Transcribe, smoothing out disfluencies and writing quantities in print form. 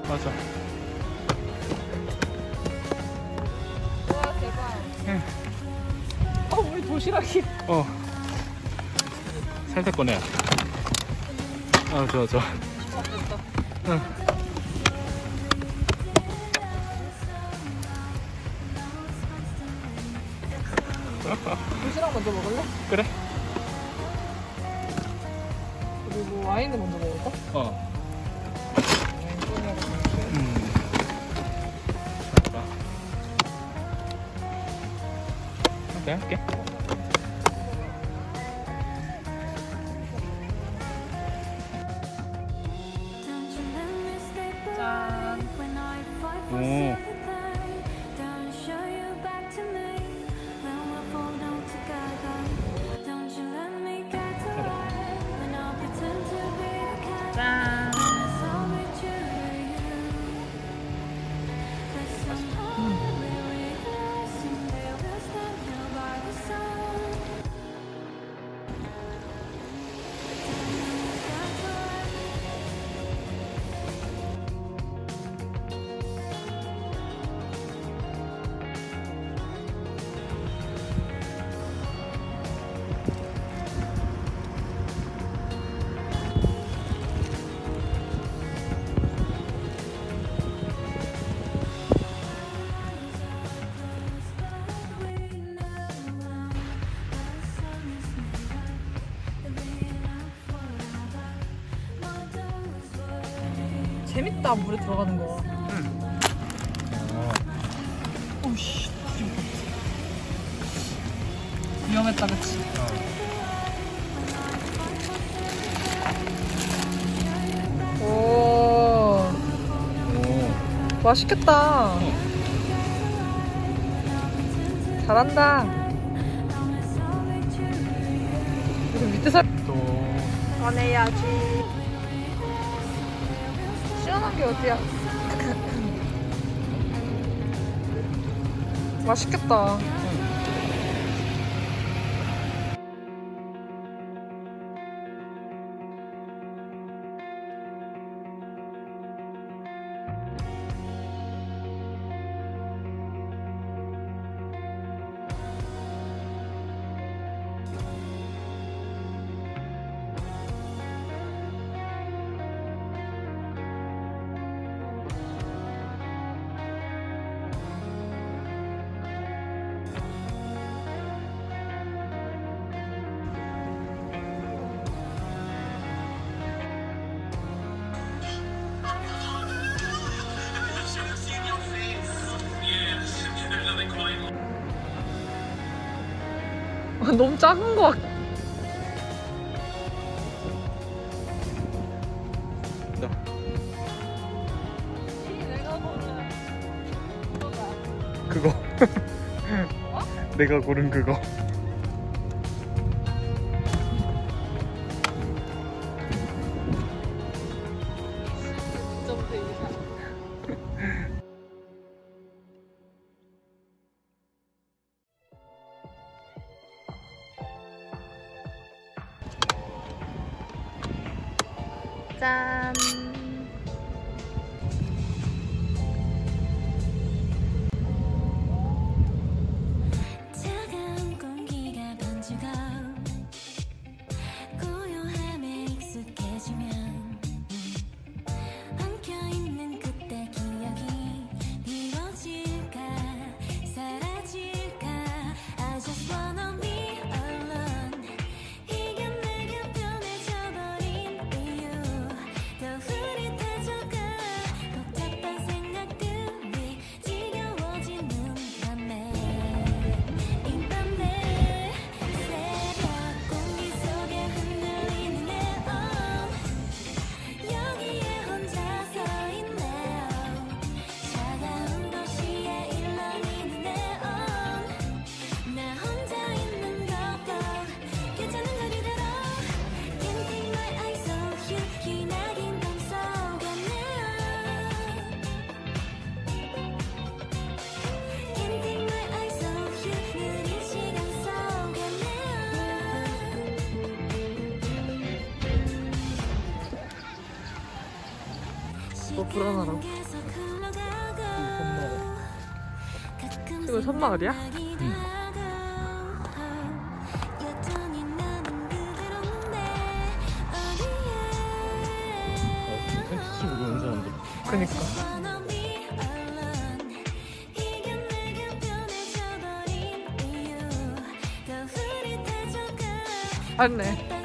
맞아. 와 대박. 응. 우리 도시락이. 살짝 꺼내야 돼. 좋아. 됐다. 응. 도시락 먼저 먹을래? 그래. 그리고 와인을 먼저 먹을까? 내가 할게. 짠. 오. 짠. 재밌다 물에 들어가는 거. 응. 오씨. 위험했다 그치? 오. 맛있겠다. 잘한다. 이거 밑에 살 꺼내야지. 시원한 게 어디야? 맛있겠다. 너무 작은 거 같아. 그거. 내가 고른 그거. 짠. 차가운 공기가 번지고 고요함에 익숙해지면 엉켜있는 그때 기억이 미워질까 사라질까 I just wanna be alone 이게 내가 변해져버린 이유 더 흐릿해져가 복잡한 생각들이 지겨워지는 밤에 이 밤에 새벽 공기 속에 흔들리는 네온 여기에 혼자 서 있네요 차가운 도시에 일렁이는 네온 나 혼자 있는 것도 괜찮은 건 이대로 Can't take my eyes off you 기나긴 밤 속에네요 Can't take my eyes off you 느린 시간 속에네요 너 불안하라고? 이거 섬마을이야? 여전히 나는 그대로인데 어디에 텐트 치고 노는 사람들. 그니까. 이게 내게 변해져버린 이유 더 흐릿해져가 맞네.